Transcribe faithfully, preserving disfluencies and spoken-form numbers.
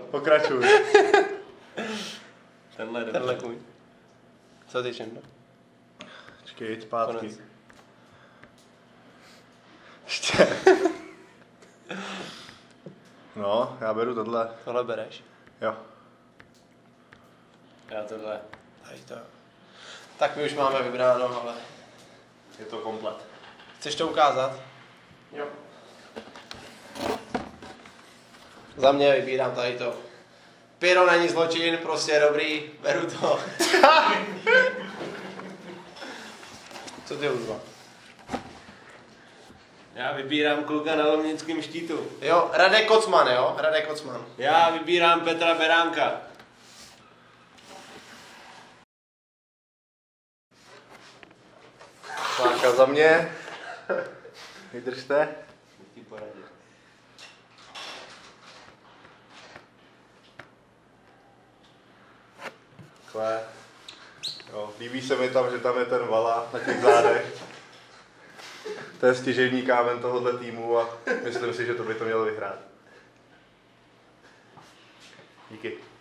Pokračuj. Tenhle je Tenhle kůň. Co ty, Čendo? Počkej, jeď zpátky. Konec. Ještě. No, já beru tohle. Tohle bereš. Jo. Já tohle. Tady to. Tak my už máme vybráno, ale Je to komplet. chceš to ukázat? Jo. Za mě vybírám tady to. Pyro není zločin, prostě je dobrý, beru to. Co ty Udva? Já vybírám kluka na Lomnickém štítu. Jo, Radek Kocman, jo? Radek Kocman. Já vybírám Petra Beránka. Páka za mě. Vydržte. Ty poradě. Takhle. Jo, líbí se mi tam, že tam je ten Vala na těch zádech. To je stěžejní kámen tohohle týmu a myslím si, že to by to mělo vyhrát. Díky.